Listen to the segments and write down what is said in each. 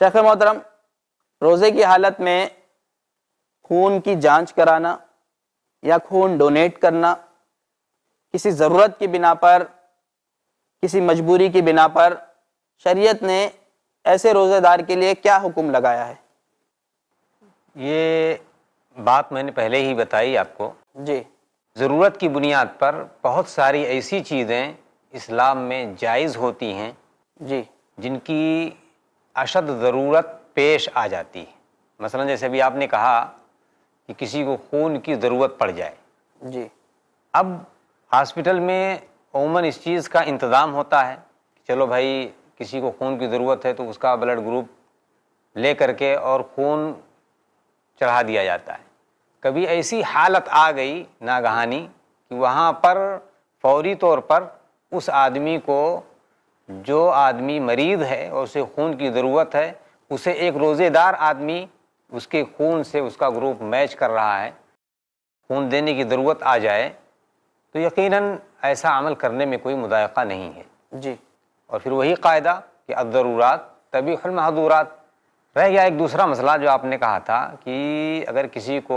شیخ محترم، روزے کی حالت میں خون کی جانچ کرانا یا خون ڈونیٹ کرنا کسی ضرورت کی بنا پر، کسی مجبوری کی بنا پر شریعت نے ایسے روزے دار کے لیے کیا حکم لگایا ہے؟ یہ بات میں نے پہلے ہی بتائی آپ کو جی۔ ضرورت کی بنیاد پر بہت ساری ایسی چیزیں اسلام میں جائز ہوتی ہیں جی جن کی اشد ضرورت پیش آ جاتی ہے۔ مثلا جیسے ابھی آپ نے کہا کہ کسی کو خون کی ضرورت پڑ جائے، جی اب ہاسپٹل میں عموماً اس چیز کا انتظام ہوتا ہے کہ چلو بھائی کسی کو خون کی ضرورت ہے تو اس کا بلڈ گروپ لے کر کے اور خون چڑھا دیا جاتا ہے۔ کبھی ایسی حالت آ گئی ناگہانی کہ وہاں پر فوری طور پر اس آدمی کو، جو آدمی مریض ہے اور اسے خون کی ضرورت ہے، اسے ایک روزے دار آدمی اس کے خون سے اس کا گروپ میچ کر رہا ہے، خون دینے کی ضرورت آ جائے تو یقیناً ایسا عمل کرنے میں کوئی مضائقہ نہیں ہے۔ جی۔ اور پھر وہی قاعدہ کہ الضرورات تبیح المحظورات۔ رہ گیا ایک دوسرا مسئلہ جو آپ نے کہا تھا کہ اگر کسی کو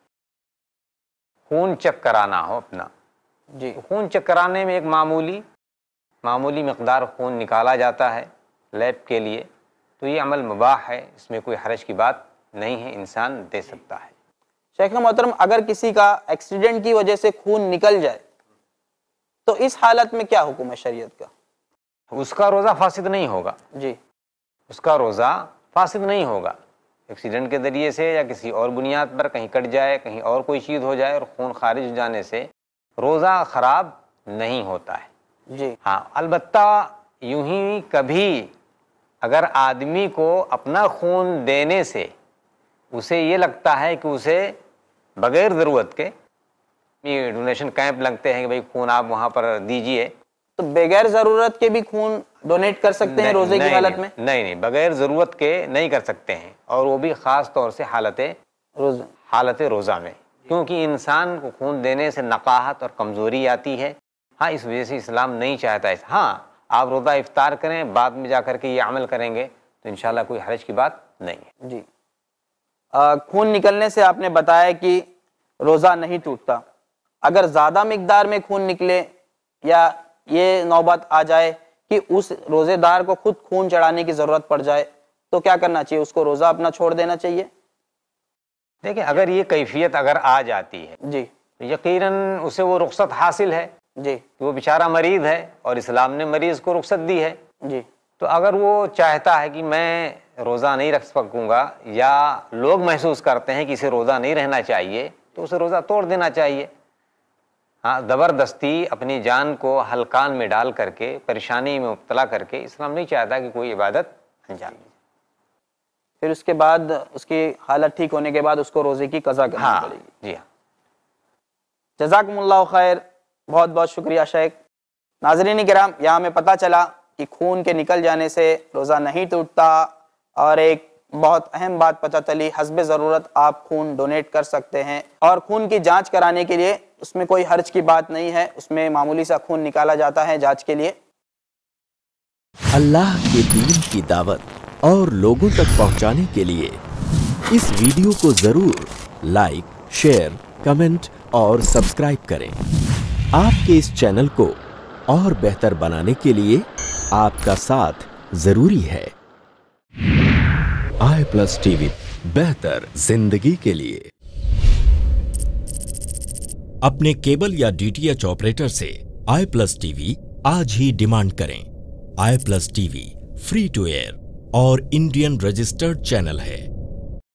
خون چیک کرانا ہو اپنا، جی خون چیک کرانے میں ایک معمولی مقدار خون نکالا جاتا ہے لیب کے لیے، تو یہ عمل مباح ہے، اس میں کوئی حرج کی بات نہیں ہے، انسان دے سکتا ہے۔ شیخ محترم، اگر کسی کا ایکسیڈنٹ کی وجہ سے خون نکل جائے تو اس حالت میں کیا حکم ہے شریعت کا؟ اس کا روزہ فاسد نہیں ہوگا۔ جی۔ اس کا روزہ فاسد نہیں ہوگا، ایکسیڈنٹ کے ذریعے سے یا کسی اور بنیاد پر کہیں کٹ جائے، کہیں اور کوئی چیز ہو جائے اور خون خارج ہو جانے سے روزہ خراب نہیں ہوتا ہے۔ جی۔ ہاں، البتہ یوں ہی کبھی اگر آدمی کو اپنا خون دینے سے اسے یہ لگتا ہے کہ اسے بغیر ضرورت کے، یہ ڈونیشن کیمپ لگتے ہیں کہ بھئی خون آپ وہاں پر دیجئے، تو بغیر ضرورت کے بھی خون ڈونیٹ کر سکتے ہیں روزے کی حالت میں؟ نہیں، بغیر ضرورت کے نہیں کر سکتے ہیں، اور وہ بھی خاص طور سے حالت روزہ میں، کیونکہ انسان کو خون دینے سے نقاہت اور کمزوری آتی ہے۔ ہاں، اس وجہ سے اسلام نہیں چاہتا ہے۔ ہاں، آپ روزہ افطار کریں، بعد میں جا کر کے یہ عمل کریں گے تو انشاءاللہ کوئی حرج کی بات نہیں ہے۔ جی۔ خون نکلنے سے آپ نے بتایا کہ روزہ نہیں ٹوٹتا، اگر زیادہ مقدار میں خون نکلے یا یہ نوبت آ جائے کہ اس روزے دار کو خود خون چڑھانے کی ضرورت پڑ جائے تو کیا کرنا چاہیے؟ اس کو روزہ اپنا چھوڑ دینا چاہیے؟ دیکھیں، اگر یہ کیفیت اگر آ جاتی ہے جی تو یقیناً اسے وہ رخصت حاصل ہے جی کہ وہ بیچارہ مریض ہے اور اسلام نے مریض کو رخصت دی ہے۔ جی۔ تو اگر وہ چاہتا ہے کہ میں روزہ نہیں رکھ سکوں گا، یا لوگ محسوس کرتے ہیں کہ اسے روزہ نہیں رہنا چاہیے، تو اسے روزہ توڑ دینا چاہیے۔ ہاں، زبردستی اپنی جان کو ہلکان میں ڈال کر کے، پریشانی میں مبتلا کر کے اسلام نہیں چاہتا کہ کوئی عبادت انجام دے۔ پھر اس کے بعد اس کی حالت ٹھیک ہونے کے بعد اس کو روزے کی قضا کرنی پڑے گی۔ جی ہاں۔ جزاکم اللہ خیر، بہت بہت شکریہ شیخ۔ ناظرین کرام، یہاں ہمیں پتہ چلا کہ خون کے نکل جانے سے روزہ نہیں ٹوٹتا، اور ایک بہت اہم بات پتہ چلی، حسب ضرورت آپ خون ڈونیٹ کر سکتے ہیں، اور خون کی جانچ کرانے کے لیے اس میں کوئی حرج کی بات نہیں ہے، اس میں معمولی سا خون نکالا جاتا ہے جانچ کے لیے۔ اللہ کے دین کی دعوت اور لوگوں تک پہنچانے کے لیے اس ویڈیو کو ضرور لائک، شیئر، کمنٹ اور سبسکرائب کریں۔ آپ کے اس چینل کو اور بہتر بنانے کے لیے آپ کا ساتھ ضروری ہے۔ i+ ٹی وی، بہتر زندگی کے لیے۔ اپنے کیبل یا DTH آپریٹر سے i+ ٹی وی آج ہی ڈیمانڈ کریں۔ i+ T V free to air اور انڈین رجسٹرڈ چینل ہے۔